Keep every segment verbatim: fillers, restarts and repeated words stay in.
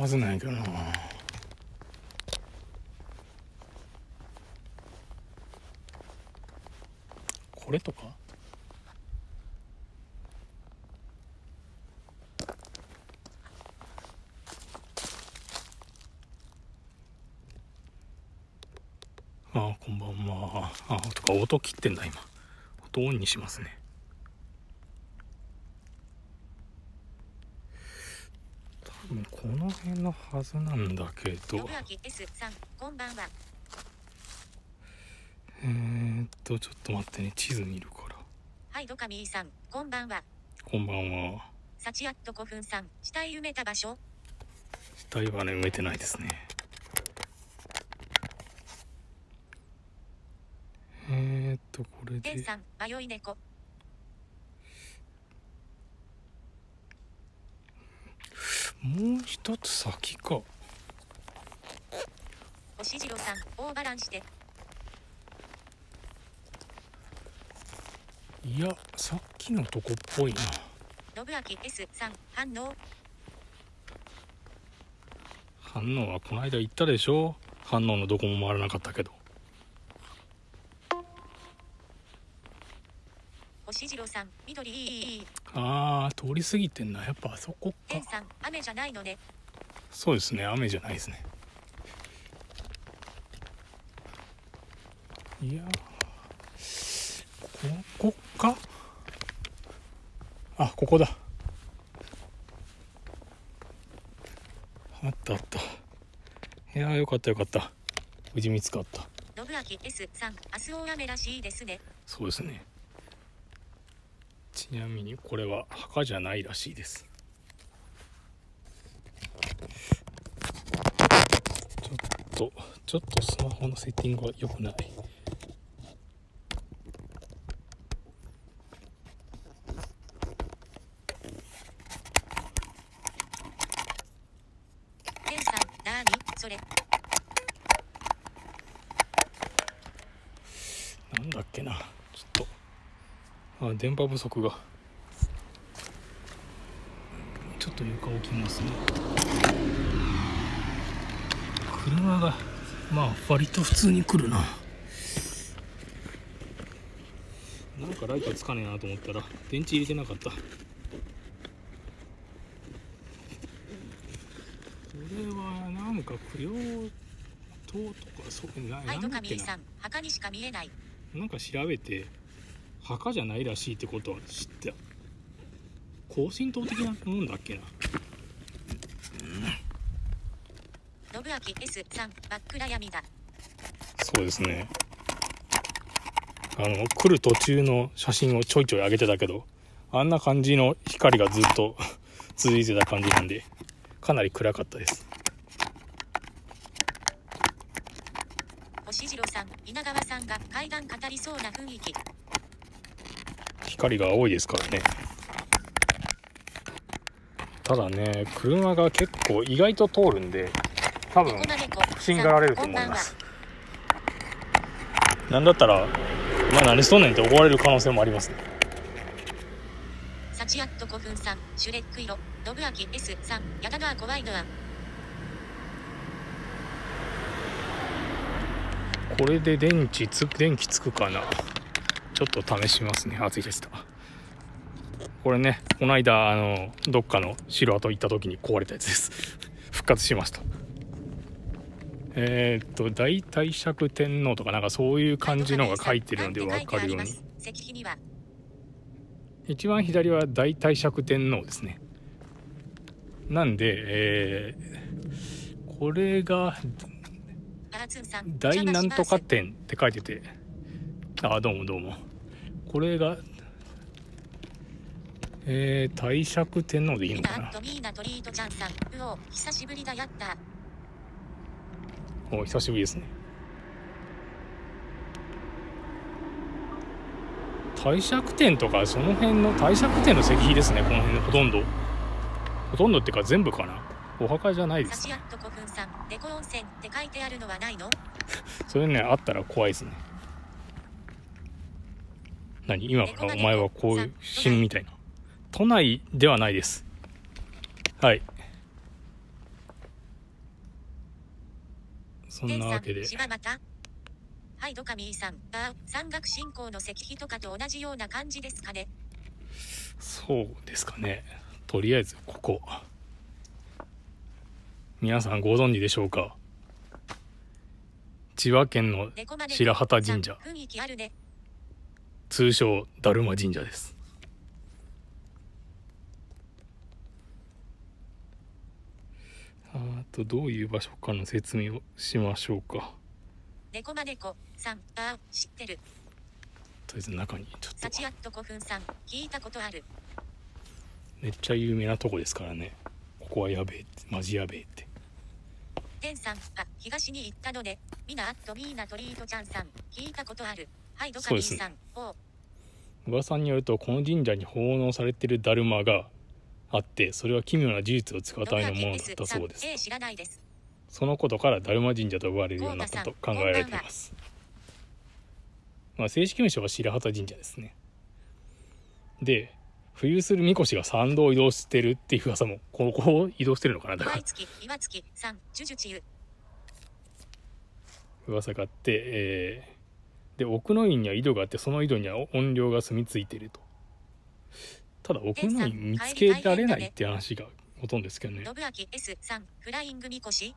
ずなんやけどな。これとかああ、こんばんは。ああ、とか音切ってんだ今。音オンにしますね。多分この辺のはずなんだけど。 信明 S さん、こんばんは。 えーっとちょっと待ってね、地図見るから。 はい、ドカミーさん、こんばんは。 こんばんは。 サチアット古墳さん、死体埋めた場所。 死体はね埋めてないですね。えーっとこれでケンさん、迷い猫。 もう一つ先か。 星次郎さん、大バランして。 いや、さっきのとこっぽいな。 信明 S さん、反応。 反応はこの間言ったでしょ。反応のどこも回らなかったけど。 星次郎さん、緑いいいい。 あー、通り過ぎてんな。やっぱあそこか。 ケンさん、雨じゃないのね。 そうですね、雨じゃないですね。いやここか。あ、ここだ。あったあった。いやー、よかったよかった。無事見つかった。 信明 S さん、明日大雨らしいですね。 そうですね。ちなみにこれは墓じゃないらしいです。ちょっとちょっとスマホのセッティングは良くない。 ケンさん、なーにそれ。 なんだっけな、ちょっとあ電波不足が。ちょっと床置きますね。車がまあ割と普通に来るな。なんかライトつかねえなと思ったら電池入れてなかった。これはなんか供養塔とかそういうな、 はい、ドなんだっけな。 カミーさん、墓にしか見えない。 なんか調べて墓じゃないらしいってことは知った。高神道的なもんだっけな。 信明 S さん、真っ暗闇だ。 そうですね。あの来る途中の写真をちょいちょい上げてたけど、あんな感じの光がずっと続いてた感じなんで、かなり暗かったです。 星次郎さん、稲川さんが階段語りそうな雰囲気。 光が多いですからね。ただね、車が結構意外と通るんで、多分不審がられると思います。なんだったら、まあ何しとんねんって怒られる可能性もありますね。 サチアット古墳さん、シュレック色。信明 S さん、やだな怖いのは。 これで電池つ電気つくかな。ちょっと試しますね。あ、ついてた。これね、この間あのどっかの城跡行った時に壊れたやつです。復活しました。えー、っと大帝釈天皇とかなんかそういう感じのが書いてるので分かるように。一番左は大帝釈天皇ですね。なんで、えー、これが大なんとか天って書いてて、あ、どうもどうも。これがえー、帝釈天皇でいいのかな。 久しぶりだやった。 お久しぶりですね。帝釈天とかその辺の帝釈天の石碑ですね。この辺のほとんどほとんどってか全部かな。お墓じゃないですね。それね、あったら怖いですね。何今からお前はこういう死ぬみたいな。都内ではないです。はい。 そんなわけで。 柴又。はい、ドカミーさん。あ、山岳信仰の石碑とかと同じような感じですかね。 そうですかね。とりあえずここ。皆さんご存知でしょうか。千葉県の白旗神社。 雰囲気あるね。 通称だるま神社です。あとどういう場所かの説明をしましょうか。 猫ま猫さん、あ、知ってる。 とりあえず中にちょっと。 サチアット古墳さん、聞いたことある。 めっちゃ有名なとこですからね。ここはやべえって、マジやべえって。 テンさん、あ、東に行ったのね。ミナアットミーナトリートちゃんさん、聞いたことある。はい、ドカミーさん。おう。 噂によるとこの神社に奉納されているだるまがあって、それは奇妙な事実を使うためのものだったそうです。 えー、知らないです。 そのことからだるま神社と呼ばれるようになったと考えられています。まあ、正式名称は白旗神社ですね。で、浮遊するみこしが参道を移動してるっていう噂も、ここを移動してるのかな、だから。噂があって、えー、で、奥の院には井戸があって、その井戸には怨霊が住み着いていると。ただ、奥の院見つけられないって話がほとんどですけどね。 信明 S さん、フライングみこし。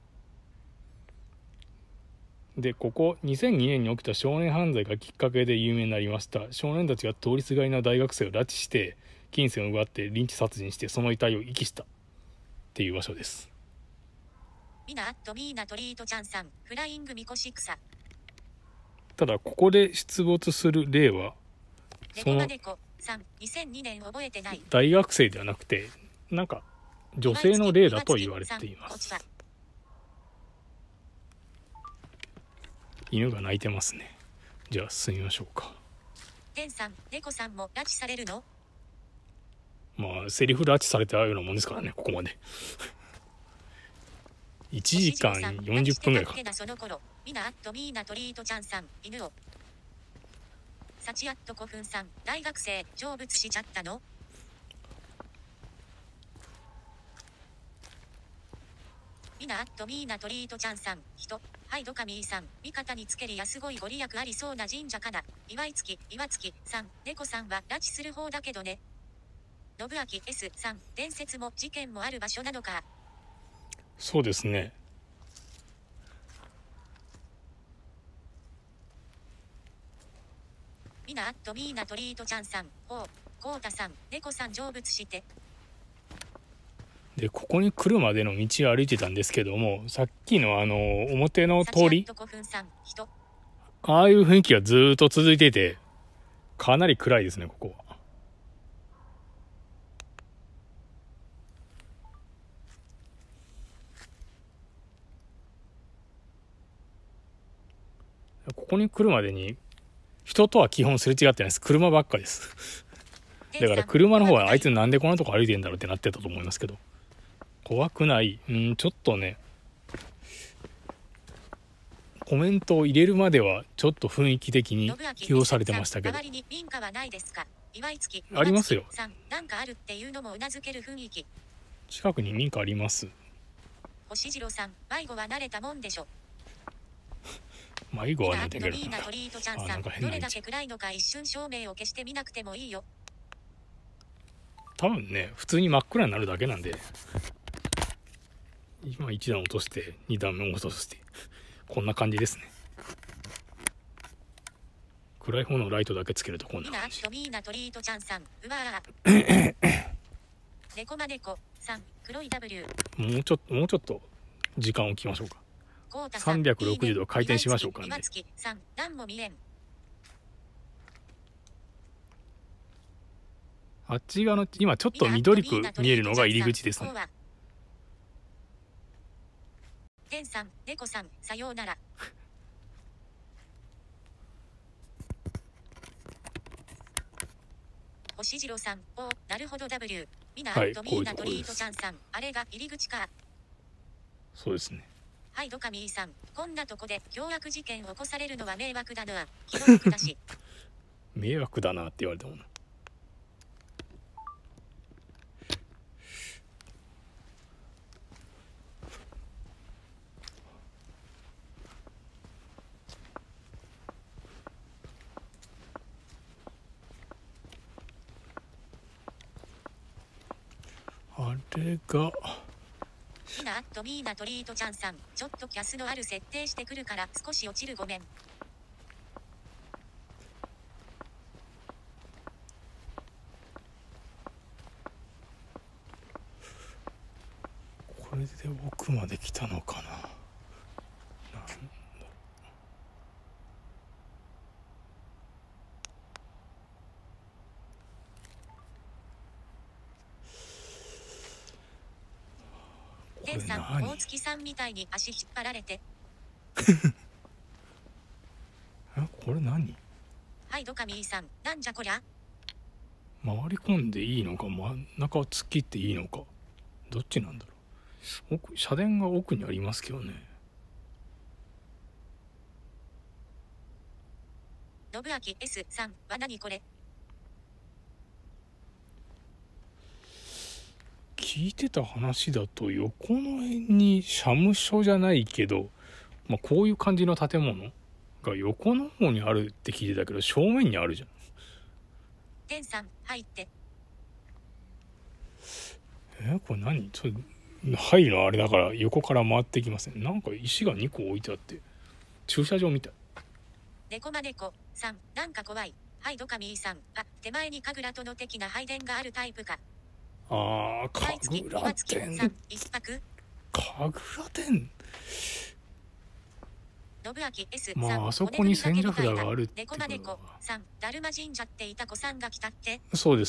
で、ここにせんにねんに起きた少年犯罪がきっかけで有名になりました。少年たちが通りすがりの大学生を拉致して金銭を奪ってリンチ殺人してその遺体を遺棄したっていう場所です。 ミナアットミーナトリートちゃんさん、フライングみこし草。 ただここで出没する例はそのにせんにねん覚えてない。 大学生ではなくてなんか女性の例だと言われています。犬が鳴いてますね。じゃあ進みましょうか。 テンさん、猫さんも拉致されるの？ まあセリフ拉致されたようなもんですからね、ここまでいちじかんよんじゅっぷんぐらいかかった。 その頃ミナアットミーナトリートちゃんさん、犬をサチアット古墳さん、大学生成仏しちゃったの？ミナアットミーナトリートちゃんさん、人、はい、ドカミーさん、味方につけりやすごいご利益ありそうな神社かな。岩井月、岩月さん、猫さんは拉致する方だけどね。信明 S さん、伝説も事件もある場所なのか。 そうですね。 ミナアットミーナトリートちゃんさん、おう、コウタさん、猫さん成仏して。 で、ここに来るまでの道を歩いてたんですけども、さっきのあの、表の通り、ああいう雰囲気がずーっと続いていて、かなり暗いですね、ここは。ここに来るまでに、人とは基本すれ違ってないです。車ばっかです。だから車の方はあいつなんでこんなとこ歩いてんだろうってなってたと思いますけど。怖くない。うん、ちょっとね、コメントを入れるまではちょっと雰囲気的に起用されてましたけど。ありますよ。近くに民家あります。 星次郎さん、迷子は慣れたもんでしょ。 迷子はねてけるな。 あ、なんか変な位置。どれだけ暗いのか一瞬照明を消してみなくてもいいよ。 多分ね、普通に真っ暗になるだけなんで。今いち段落としてに段目落としてこんな感じですね。暗い方のライトだけつけるとこんな感じ。もうちょっともうちょっと時間を置きましょうか。さんびゃくろくじゅうど回転しましょうかね。あっち側の今ちょっと緑く見えるのが入り口ですね。 テンさん、猫さん、さようなら。星次郎さん、お、なるほど W。ミナアットミーナトリートちゃんさん、あれが入り口か。 そうですね。 はい、ドカミーさん、こんなとこで凶悪事件を起こされるのは迷惑だな。気の毒だし。 迷惑だなって言われてもな。 れがみなアットミーナトリートちゃんさん、ちょっとキャスのある設定してくるから少し落ちるごめん。 これで奥まで来たのかな。なんだこれケンさん、 何？ 大月さんみたいに足引っ張られて。 え、これ何？ はい、ドカミーさん、なんじゃこりゃ。 回り込んでいいのか真ん中を突っ切っていいのか、どっちなんだろう。奥、社殿が奥にありますけどね。 信明 エス さんは何これ。 聞いてた話だと横の辺に社務所じゃないけど、まあ、こういう感じの建物が横の方にあるって聞いてたけど、正面にあるじゃん。 ケンさん、入って。 え、これ何？ちょっと入るのあれだから横から回ってきません。なんか石がにこ置いてあって駐車場みたい。 猫ま猫さん、なんか怖い。はい、ドカミーさん、あ、手前に神楽殿的な拝殿があるタイプか。 あー、神楽殿。 一泊。 神楽殿。 信明 エスまあさん、 あそこに千社札があるって猫ま猫さん、だるま神社っていた子さんが来たって。 そうです。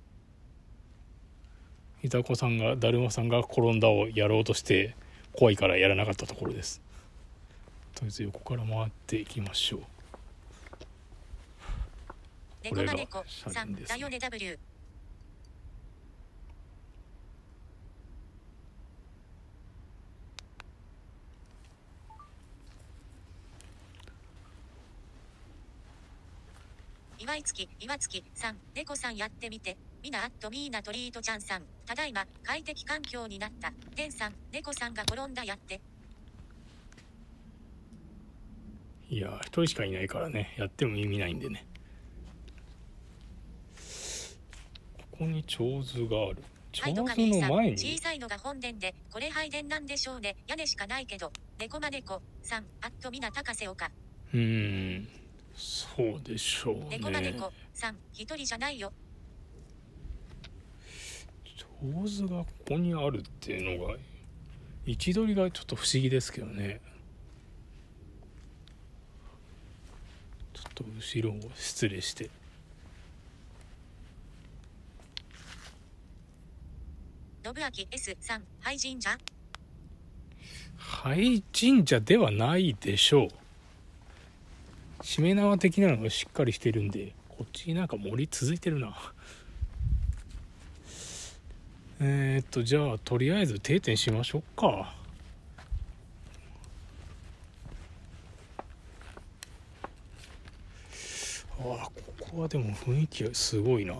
いた子さんが、だるまさんが転んだをやろうとして怖いからやらなかったところです。とりあえず横から回っていきましょう。 猫ま猫さんだよね W。岩井月岩月さん、猫さんやってみて。みなアットミーナトリートちゃんさん、ただいま快適環境になった。てんさん、猫さんが転んだやって。 いや一人しかいないからね、やっても意味ないんでね。ここに長図がある。長図の前に小さいのが本殿で、これ拝殿なんでしょうね。屋根しかないけど。猫ま猫さん、アットミナ高瀬岡。 うーん、そうでしょうね。 猫ま猫さん、一人じゃないよ。 長図がここにあるっていうのが位置取りがちょっと不思議ですけどね。ちょっと後ろを失礼して。 信明 エス さん、廃神社。 廃神社ではないでしょう。しめ縄的なのがしっかりしてるんで、こっちになんか森続いてるな。えーっとじゃあとりあえず定点しましょうか。ああ、ここはでも雰囲気すごいな。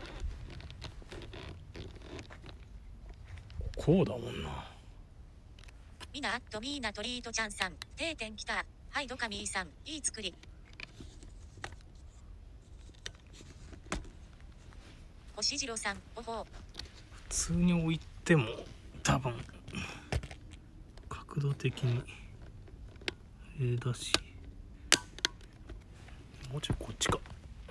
こうだもんな。 みなアットミーナトリートちゃんさん、定点来た。はい、ドカミーさん、いい作り。星次郎さん、おほう。 普通に置いても多分角度的にええだし、もうちょいこっちか。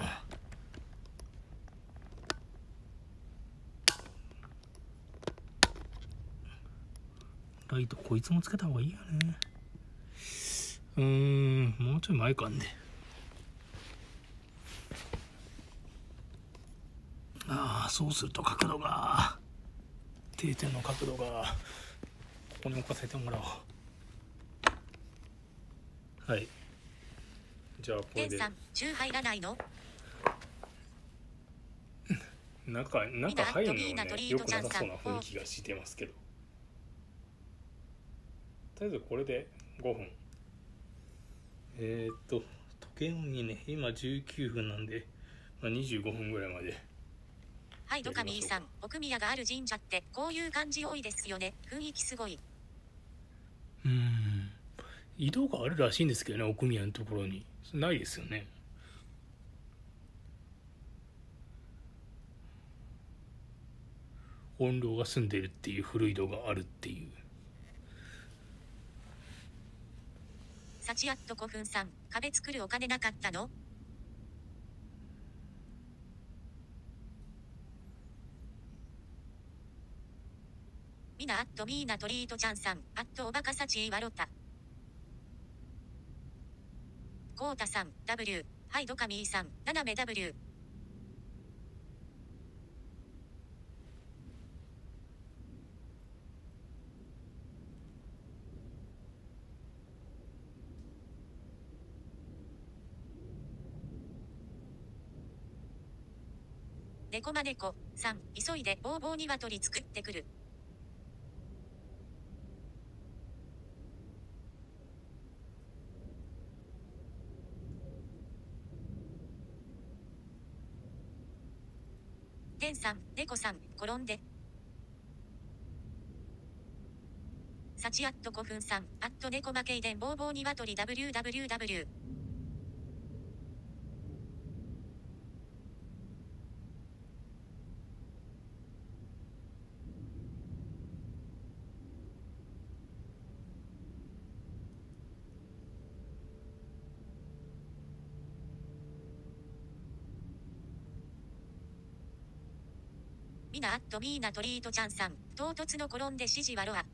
ライトこいつもつけた方がいいよね。うーん、もうちょい前かんで。ああ、そうすると角度が定点の角度がここに置かせてもらおう。はい、じゃあこれでさん、銃入らないの。 中中入るのはねよくなさそうな雰囲気がしてますけど、とりあえずこれでごふん。えー、っと時計にね今じゅうきゅうふんなんで、まあ、にじゅうごふんぐらいまで。 はい、ドカミーさん、奥宮がある神社ってこういう感じ多いですよね。雰囲気すごい。 うーん、井戸があるらしいんですけどね、奥宮のところにないですよね。 音量が済んでるっていう古い動画があるっていう。 サチアット古墳さん、壁作るお金なかったの？みなアットミーナトリートちゃんさん、アットおバカサチーワロタ。コータさん、W、はいドカミーさん、斜め W。猫ま猫さん、急いでボーボーニワトリ作ってくる。テンさん、猫さん、転んで。サチアット古墳さん、アット猫負け遺伝ボーボーニワトリ ダブリューダブリューダブリュー。みなアットミーナトリートちゃんさん、唐突の転んで指示はロア。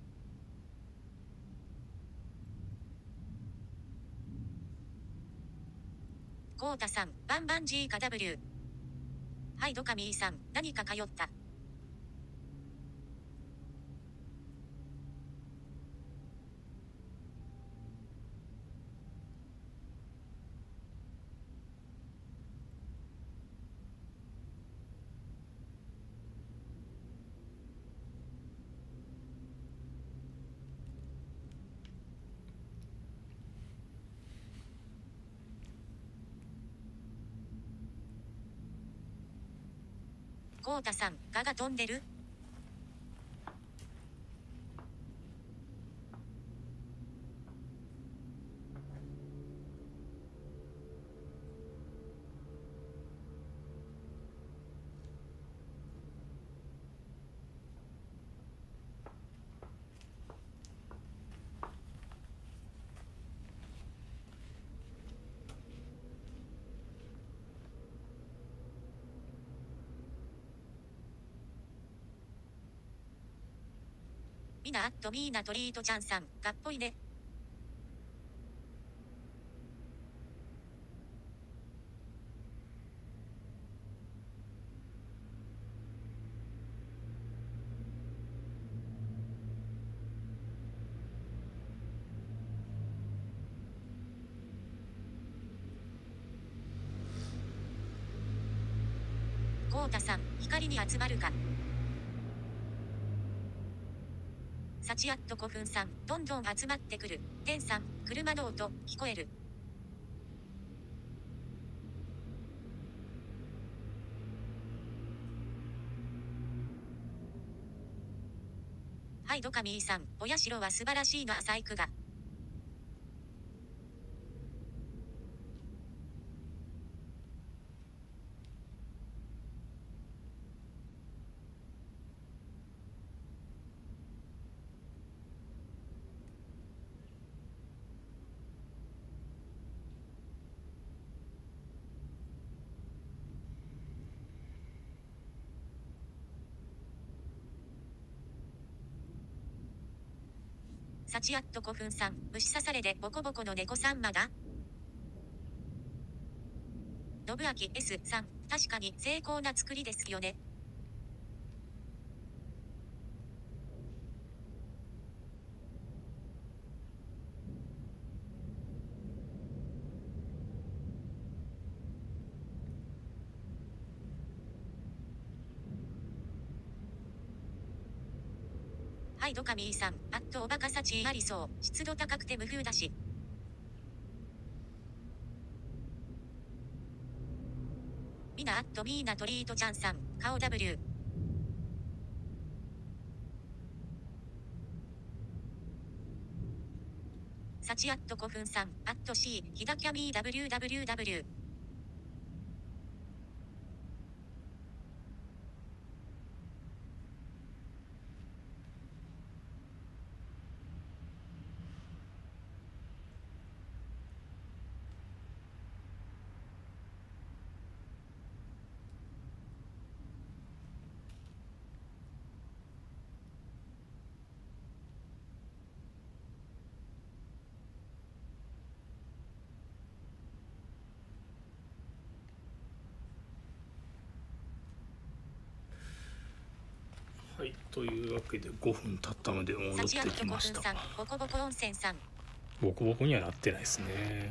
コータさん、バンバン G か W。はいドカミーさん、何か通った。コータさん、蚊が飛んでる？みなアットミーナトリートちゃんさん、かっぽいね。コータさん、光に集まるか。サチアット古墳さん、どんどん集まってくる。テンさん、車の音、聞こえる。はいドカミーさん、お社は素晴らしいの浅い句が。サチアット古墳さん、虫刺されでボコボコの猫さんまだ？信明 S さん、確かに精巧な作りですよね。はいドカミーさん、あっとおバカサチーありそう。湿度高くて無風だし。みなアットミーナトリートちゃんさん、顔 W。サチアット古墳さん、アット C、ヒダキャミー ダブリューダブリューダブリュー。 というわけでごふん経ったので戻ってきました。 ボコボコ温泉さん。 ボコボコにはなってないですね。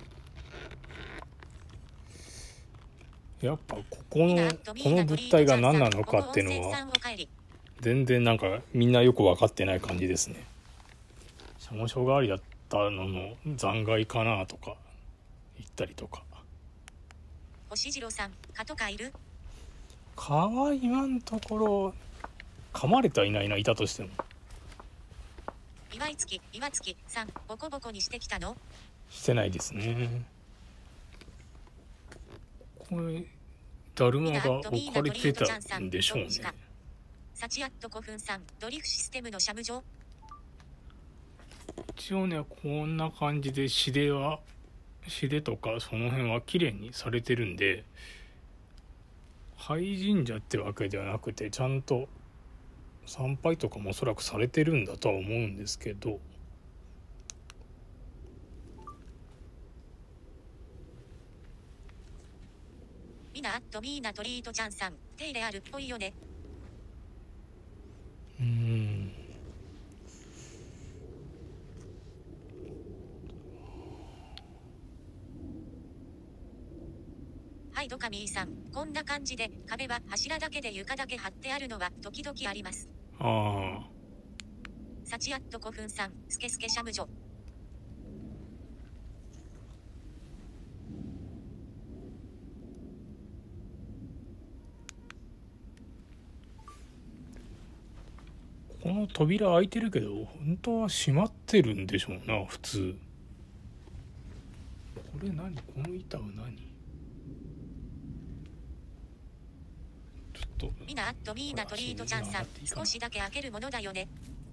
やっぱここのこの物体が何なのかっていうのは全然なんかみんなよく分かってない感じですね。しゃもしょう代わりだったのの残骸かなとか言ったりとか。 星次郎さん、蚊とかいる？ 蚊は今のところ噛まれてはいないな、いたとしても。 岩井月岩月さん、ボコボコにしてきたの？ してないですね。これだるまが置かれてたんでしょうね。 サチアット古墳さん、ドリフシステムのシャム状？ 一応ね、こんな感じで指では指でとかその辺は綺麗にされてるんで、廃神社ってわけではなくてちゃんと参拝とかもおそらくされてるんだとは思うんですけど、 ミナアットミーナトリートちゃんさん、手入れあるっぽいよね。 うーんはい、ドカミーさん、こんな感じで壁は柱だけで床だけ張ってあるのは時々あります。 ああ、 サチアット古墳さん、スケスケシャムジョ。 この扉開いてるけど本当は閉まってるんでしょうな、普通。これ何？この板は何？ちょっとミナアットミーナトリートちゃんさん、少しだけ開けるものだよね。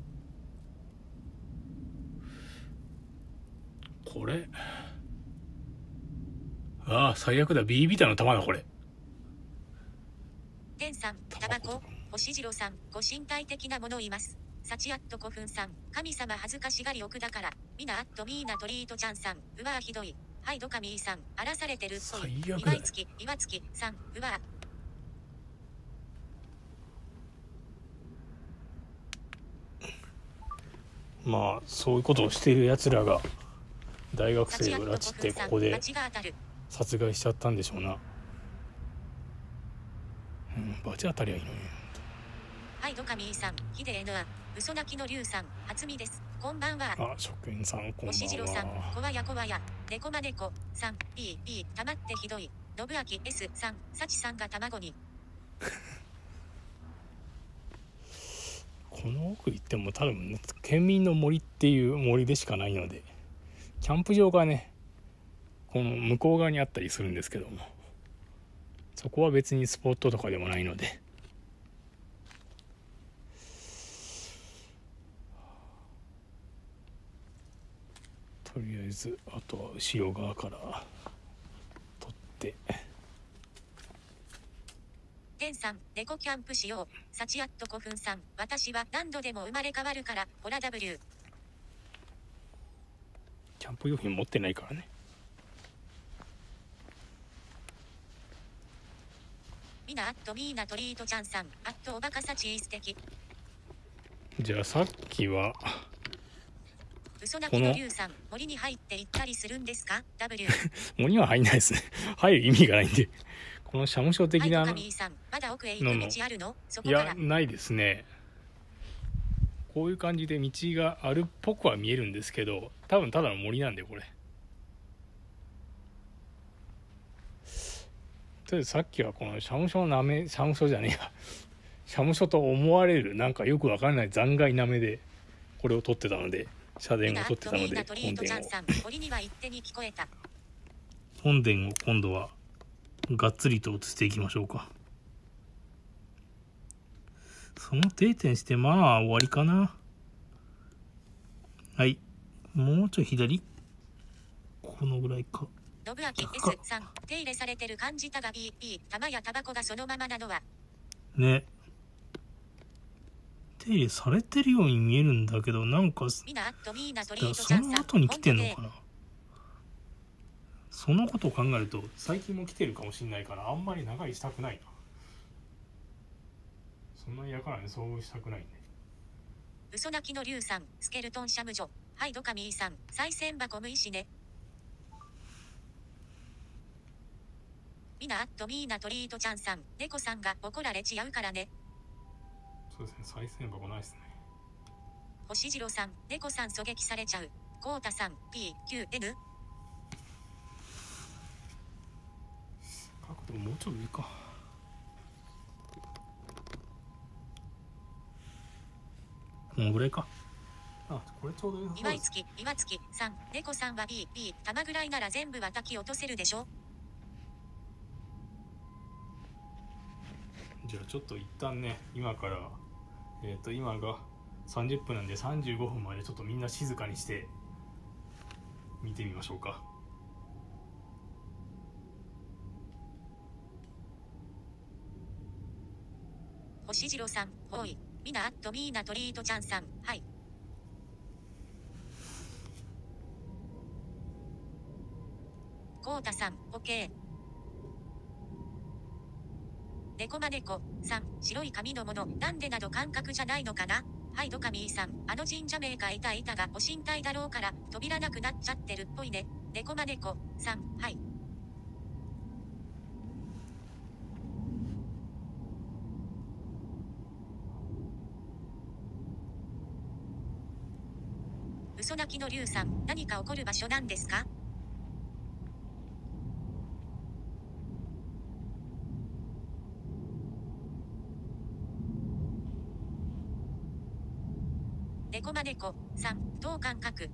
これああ、最悪だ。 ビー ビタの玉だこれ。 テンさん、タバコ。星次郎さん、ご身体的なものいます。サチアット古墳さん、神様恥ずかしがり奥だから。ミナアットミーナトリートちゃんさん、うわーひどい。はい、ドカミーさん、荒らされてるっぽい。岩井月岩月さん、うわー。まあそういうことをしているやつらが大学生を拉致ってここで殺害しちゃったんでしょうな。うん、バチ当たりはいいのに。 はい、ドカミーさん、ヒデエヌア、嘘泣きのリュウさん、初見です。こんばんは。 あ、職員さん、こんばんは。 星次郎さん、こわやこわや、猫ま猫さん、いい、いい、たまってひどい。信明 S さん、サチさんが卵に。 この奥行っても多分、ね、県民の森っていう森でしかないので、キャンプ場がね、この向こう側にあったりするんですけども、そこは別にスポットとかでもないので。とりあえずあとは後ろ側から取って。 テンさん、猫キャンプしよう。サチアット古墳さん、私は何度でも生まれ変わるから、ホラ W。 キャンプ用品持ってないからね。 ミナアットミーナトリートちゃんさん、アットおバカサチー素敵。 じゃあさっきは嘘泣きのリュウさん、森に入って行ったりするんですか？ W。 森には入んないですね。入る意味がないんで。この社務所的なの、 はい、さん、まだ奥へ行く道あるの？そこいからや、ないですね。こういう感じで道があるっぽくは見えるんですけど、多分ただの森なんで、これ。とりあえずさっきはこの社務所のなめ、社務所じゃねえや。社務所と思われるなんかよくわからない残骸なめでこれを撮ってたので、社電を撮ってたので、本殿を本殿を今度はがっつりと映していきましょうか。その定点してまあ終わりかな。はい、もうちょい左、このぐらいか。 信明 S さん、手入れされてる感じたが ビーピー、玉やタバコがそのままなのはね、手入れされてるように見えるんだけど、なんかその後に来てんのかな。そのことを考えると最近も来てるかもしれないから、あんまり長居したくないな。 そんな嫌からね、そうしたくないね。 嘘泣きの龍さん、スケルトンシャムジョ、ハイドカミーさん、賽銭箱無意しね。みなアットミーナトリートちゃんさん、猫さんが怒られちゃうからね。 そうですね、賽銭箱ないですね。 星次郎さん、猫さん狙撃されちゃう。コウタさん、ピーキューエヌ。 角度もうちょい上か。もうぐらいか。あ、これちょうど良さそうです。 岩井月、岩月さん、猫さんは B、B、玉ぐらいなら全部は炊き落とせるでしょ。 じゃあちょっと一旦ね、今からえっと今がさんじゅっぷんなんでさんじゅうごふんまでちょっとみんな静かにして見てみましょうか。 星次郎さん、ほい。みなアットミーナトリートちゃんさん、はい。コウタさん、オッケー。猫ま猫さん、白い髪のもの、なんでなど感覚じゃないのかな。はいドカミーさん、あの神社名がいたいたがご神体だろうから扉なくなっちゃってるっぽいね。猫ま猫さん、はい。嘘泣きの龍さん、何か起こる場所なんですか。猫ま猫さん、等間隔。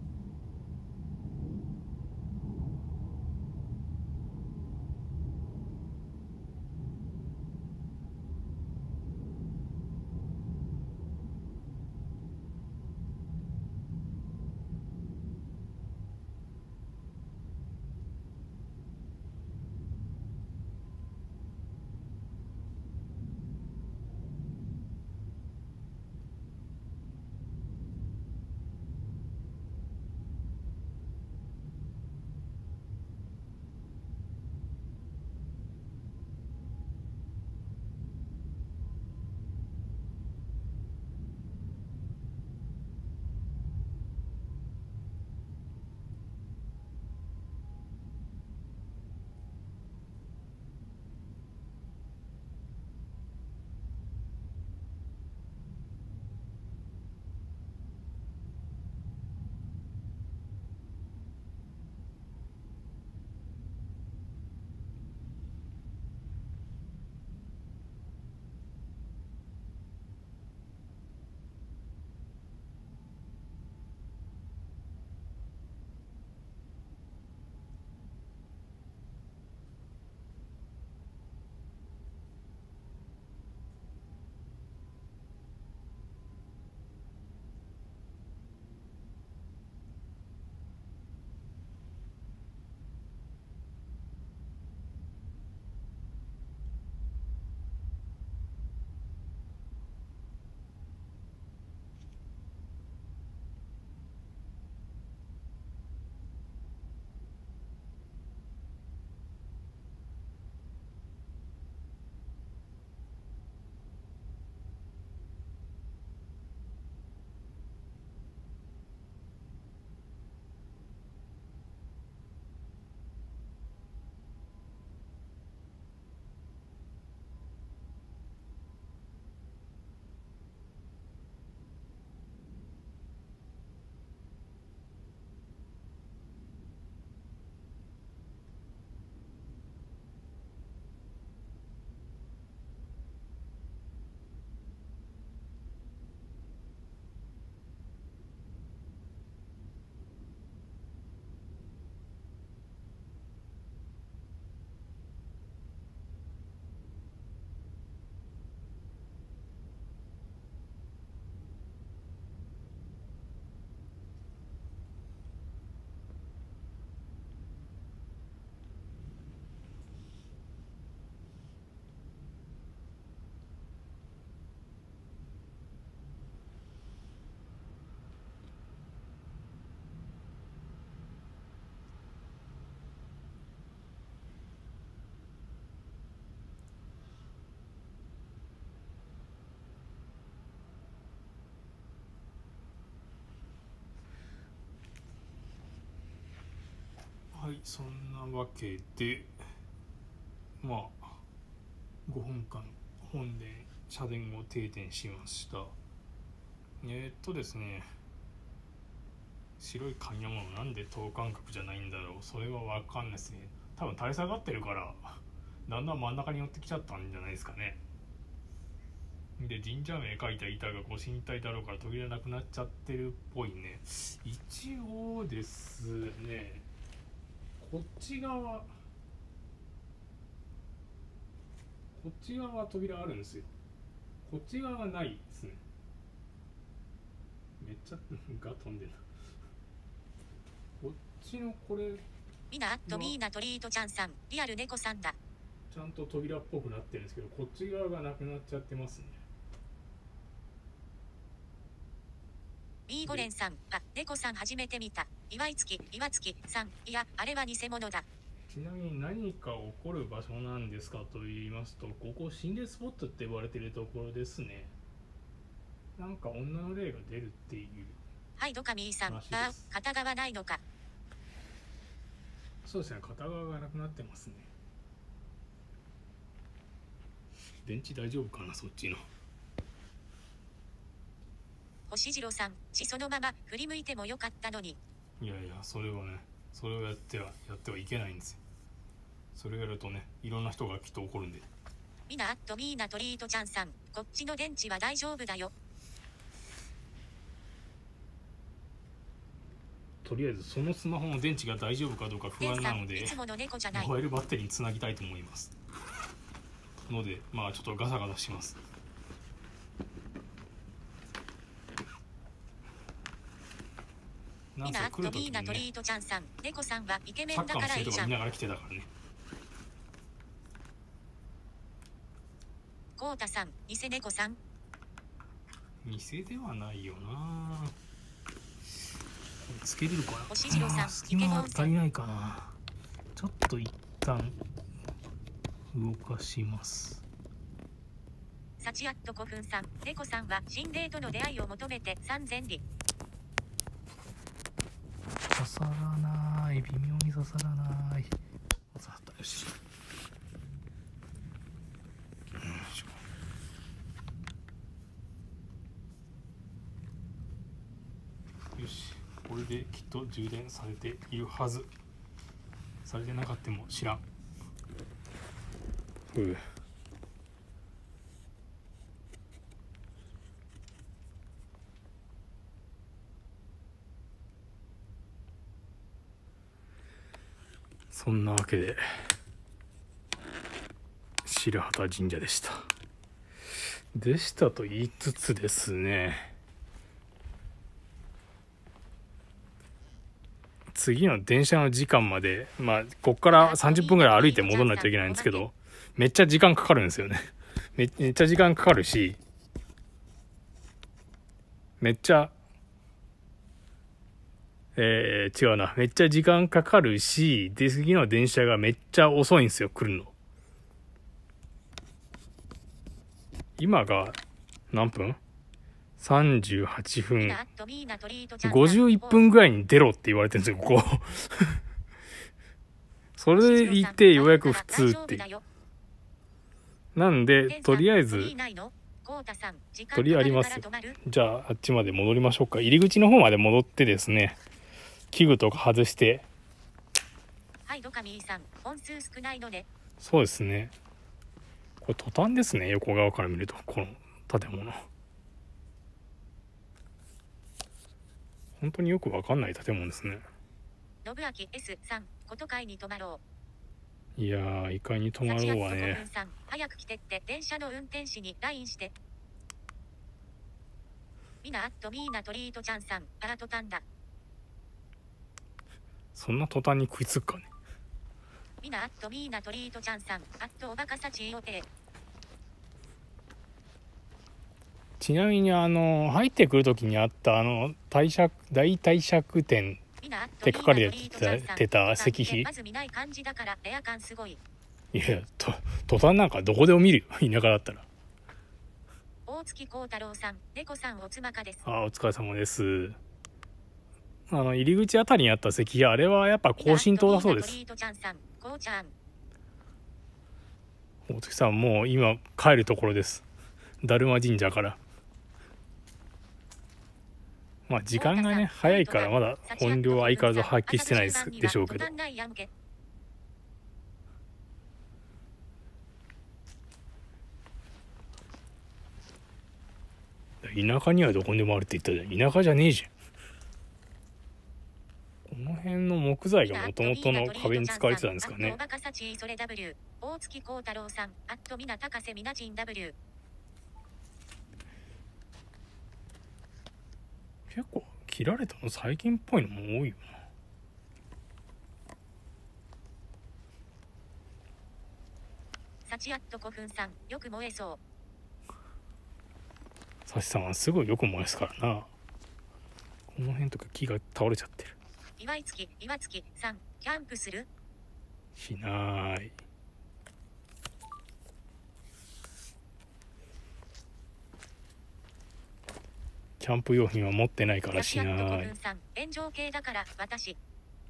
はい、そんなわけでまあごふんかん本殿社殿を停電しました。えー、っとですね白い鍵のものなんで等間隔じゃないんだろう、それは分かんないですね。多分垂れ下がってるからだんだん真ん中に寄ってきちゃったんじゃないですかね。で神社名書いた板がご神体だろうから途切れなくなっちゃってるっぽいね。一応ですねこっち側こっち側は扉あるんですよ。こっち側はないですね。めっちゃが飛んでる。こっちのこれみなとみーなトリートちゃんさんリアル猫さんだ。 ちゃんと扉っぽくなってるんですけどこっち側がなくなっちゃってますね。 ミーゴレンさんあ猫さん初めて見た。岩井月岩月さんいやあれは偽物だ。 ちなみに何か起こる場所なんですかと言いますと、ここ心霊スポットって呼ばれてるところですね。なんか女の霊が出るっていう。 はいドカミーさんあ話です片側ないのか。 そうですね、片側がなくなってますね。電池大丈夫かな、そっちの。 星次郎さんしそのまま振り向いてもよかったのに。 いやいや、それをねそれをやってはやってはいけないんですよ。それをやるとねいろんな人がきっと怒るんで。 みなとみーなトリートちゃんさんこっちの電池は大丈夫だよ。 とりあえずそのスマホの電池が大丈夫かどうか不安なのでいつもの猫じゃない。 モバイルバッテリーにつなぎたいと思いますので、まあちょっとガサガサします。なんせみな来る時にとみーなトリねートちゃんさん猫さんはイケメサッカーのンだからいいじゃん。 試合とか見ながら来てたからね。 こうたさん偽猫さん。 店ではないよな。つけれるかな。 星次郎さん隙間足りないかな。ちょっと一旦動かします。 サチアット古墳さん猫さんは心霊との出会いを求めてさんぜん里。 刺さらない、微妙に刺さらない。刺さった。よし、よいしょ。よし、これできっと充電されているはず。されてなかったも知らん。ううそんなわけで白旗神社でした。でしたと言いつつですね、次の電車の時間までまあこっからさんじゅっぷんぐらい歩いて戻らないといけないんですけど、めっちゃ時間かかるんですよね。めっちゃ時間かかるし、めっちゃえー、違うな。めっちゃ時間かかるし、で、次の電車がめっちゃ遅いんですよ、来るの。今が何分 ?さんじゅうはちふん。ごじゅういっぷんぐらいに出ろって言われてるんですよ、ここ。それで行ってようやく普通って。なんで、とりあえず、とりあえずありますよ。じゃあ、あっちまで戻りましょうか。入り口の方まで戻ってですね。器具とか外して、 はいドカミーさん本数少ないのね。 そうですね、これトタンですね、横側から見るとこの建物本当によくわかんない建物ですね。 信明 エス さんこと階に泊まろう。いやー、いかに泊まろうはね。 早く来てって電車の運転士に ライン して。みなとみーなトリートちゃんさんあらトタンだ。 そんな途端に食いつくかね。 みなとみーなトリートちゃんさんあっとおバカさちよて。 ちなみにあの入ってくるときにあったあの帝釈大帝釈天って書かれてた石碑。 まず見ない感じだからレア感すごい。 いやと途端なんかどこでも見るよ、田舎だったら。 大月幸太郎さん猫さんおつまかです。 あ、お疲れ様です。 あの入り口あたりにあった石碑、あれはやっぱ高神塔だそうです。大月さんもう今帰るところです。だるま神社から。まあ時間がね早いからまだ本領は相変わらず発揮してないですでしょうけど、田舎にはどこにでもあるって言ったじゃん。田舎じゃねえじゃん。この辺の木材がもともとの壁に使われてたんですかね。 大月幸太郎さん、アットみな高瀬みなじん W。 結構切られたの最近っぽいのも多いよな。 サチアット古墳さん、よく燃えそう。 サチさんはすぐよく燃やすからな。この辺とか木が倒れちゃってる。 岩井月、岩月さん、キャンプする？ しない。キャンプ用品は持ってないからしない。 炎上系だから私。 じ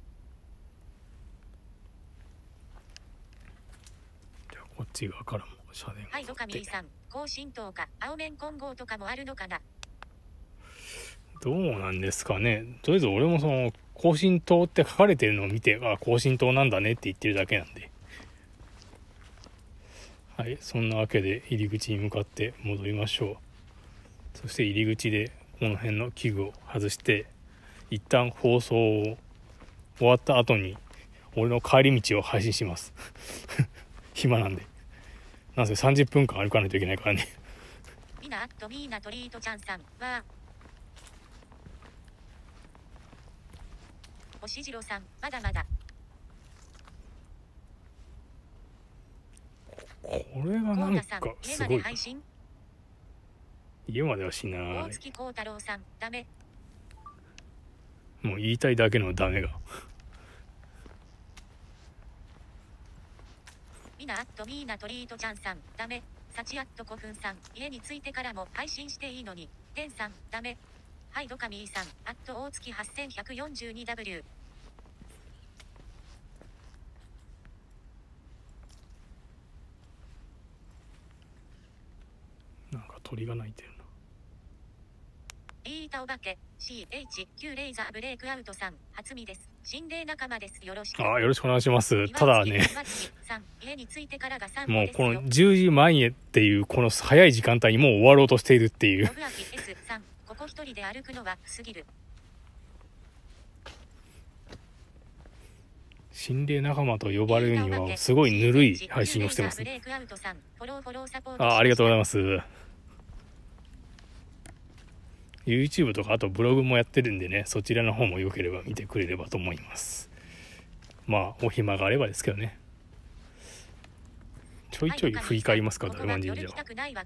ゃあこっち側からも社電が。 はい、ドカミーさん、高神塔か青面金剛とかもあるのかな。 どうなんですかね。とりあえず俺もその高神塔って書かれてるのを見て、あ、高神塔なんだねって言ってるだけなんで。はい、そんなわけで入り口に向かって戻りましょう。そして入り口でこの辺の器具を外して一旦放送を終わった後に俺の帰り道を配信します暇なんで。なんせさんじゅっぷんかん歩かないといけないからね。 みなアットミーナトリートちゃんさんは星次郎さん、まだまだ。 これがなんかすごい。家まではしない。 大月幸太郎さん、ダメ。 もう言いたいだけのダメが。 みなアットミーナトリートちゃんさん、ダメ。サチアット古墳さん、家に着いてからも配信していいのに。テンさん、ダメ。はい、ドカミーさん、アット大月 はっせんひゃくよんじゅうにダブリュー。 なんか鳥が鳴いてるな。 イータお化け シーエイチキュー レイザーブレイクアウトさん、初見です。心霊仲間です。よろしく。 あ、よろしくお願いします。ただね、 家に着いてからがもうこのじゅうじまえっていうこの早い時間帯にもう終わろうとしているっていう。 ここ一人で歩くのは過ぎる。 心霊仲間と呼ばれるにはすごいぬるい配信をしてますね。あ、ありがとうございます。YouTube とかあとブログもやってるんでね、そちらの方も良ければ見てくれればと思います。まあお暇があればですけどね。ちょいちょい振り返りますか、だるま神社は。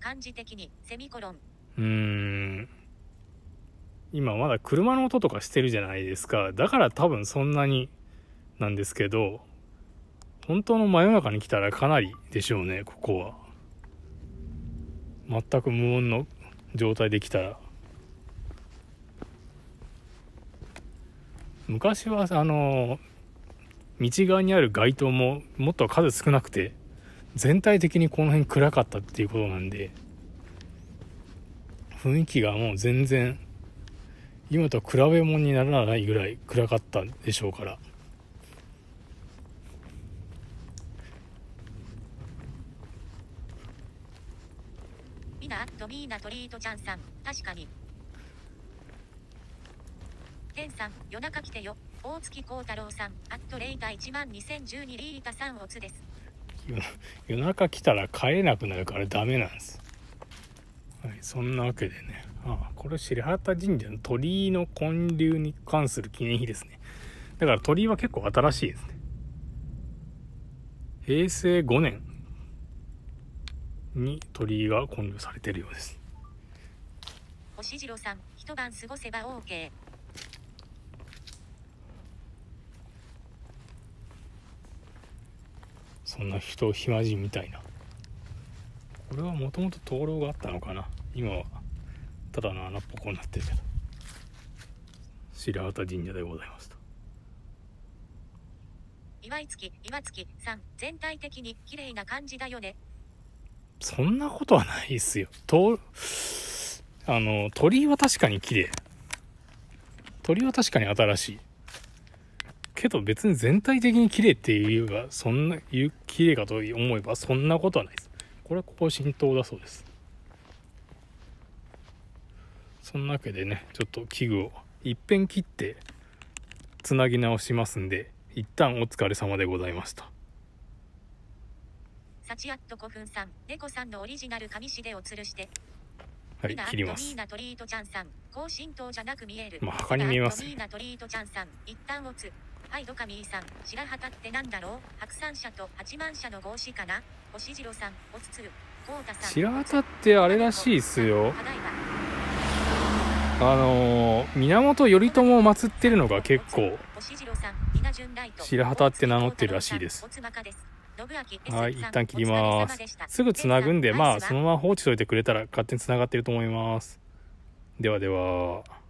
うーん、今まだ車の音とかしてるじゃないですか。だから多分そんなになんですけど、本当の真夜中に来たらかなりでしょうね。ここは全く無音の状態で来たら。昔はあの道側にある街灯ももっと数少なくて全体的にこの辺暗かったっていうことなんで、雰囲気がもう全然今と比べ物にならないぐらい暗かったでしょうから。 みなアットミーナトリートちゃんさん、確かに。ケンさん、夜中来てよ。大月幸太郎さん、アットレイタいちまんにせんじゅうにリータさんおつです。 夜中来たら帰れなくなるからダメなんです。はい、そんなわけでね。ああ、これ白旗神社の鳥居の建立に関する記念碑ですね。だから鳥居は結構新しいですね。へいせいごねんに鳥居が建立されているようです。 星次郎さん、一晩過ごせば OK。 そんな人暇人みたいな。これはもともと灯籠があったのかな。今はただの穴っぽくなってるけど。 白畑神社でございました。 岩井月岩月さん、全体的に綺麗な感じだよね。 そんなことはないっすよ。とあの鳥居は確かに綺麗、鳥居は確かに新しいけど、別に全体的に綺麗って言えばそんな綺麗かと思えばそんなことはないです。これは高浸透だそうです。そんなわけでね、ちょっと器具を一遍切ってつなぎ直しますんで、一旦お疲れ様でございました。 サチアット古墳さん、猫さんのオリジナル紙紙でを吊るして。 はい、切ります。 ミーナトリートちゃんさん、高浸透じゃなく見える。 まあ、墓に見えます、ね。 ミーナトリートちゃんさん、一旦おつ。はい、ドカミーさん、白旗ってなんだろう。白山社と八幡社の合詞かな。星次郎さん、おつつる。こうたさん。 白旗ってあれらしいっすよ。あのー、源頼朝を祀ってるのが結構白旗って名乗ってるらしいです。はい、一旦切ります。すぐつなぐんで、まあそのまま放置しといてくれたら勝手につながってると思います。ではでは。